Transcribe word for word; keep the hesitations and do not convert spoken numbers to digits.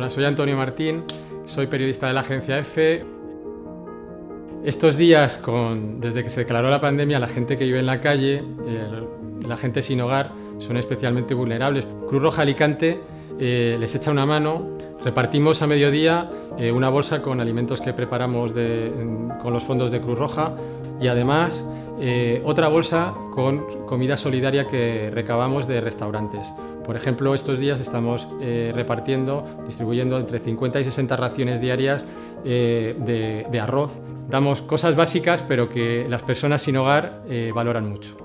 Hola, soy Antonio Martín, soy periodista de la agencia EFE. Estos días, con, desde que se declaró la pandemia, la gente que vive en la calle, eh, la gente sin hogar, son especialmente vulnerables. Cruz Roja Alicante eh, les echa una mano. Repartimos a mediodía eh, una bolsa con alimentos que preparamos de, en, con los fondos de Cruz Roja y además eh, otra bolsa con comida solidaria que recabamos de restaurantes. Por ejemplo, estos días estamos eh, repartiendo, distribuyendo entre cincuenta y sesenta raciones diarias eh, de, de arroz. Damos cosas básicas, pero que las personas sin hogar eh, valoran mucho.